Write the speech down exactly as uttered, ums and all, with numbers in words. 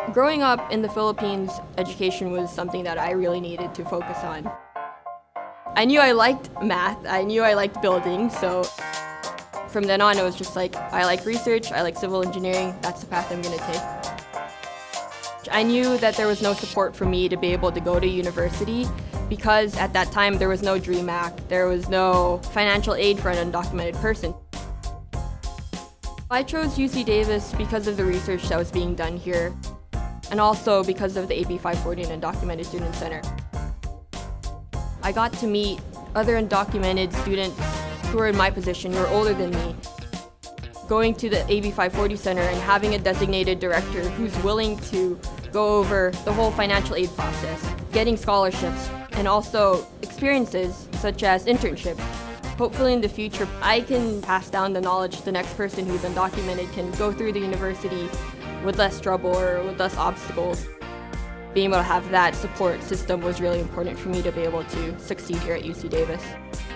Growing up in the Philippines, education was something that I really needed to focus on. I knew I liked math, I knew I liked building, so from then on it was just like, I like research, I like civil engineering, that's the path I'm going to take. I knew that there was no support for me to be able to go to university because at that time there was no DREAM Act, there was no financial aid for an undocumented person. I chose U C Davis because of the research that was being done here, and also because of the A B five forty and Undocumented Student Center. I got to meet other undocumented students who were in my position, who were older than me. Going to the A B five forty Center and having a designated director who's willing to go over the whole financial aid process, getting scholarships, and also experiences such as internships. Hopefully in the future, I can pass down the knowledge to the next person who's undocumented can go through the university with less trouble or with less obstacles. Being able to have that support system was really important for me to be able to succeed here at U C Davis.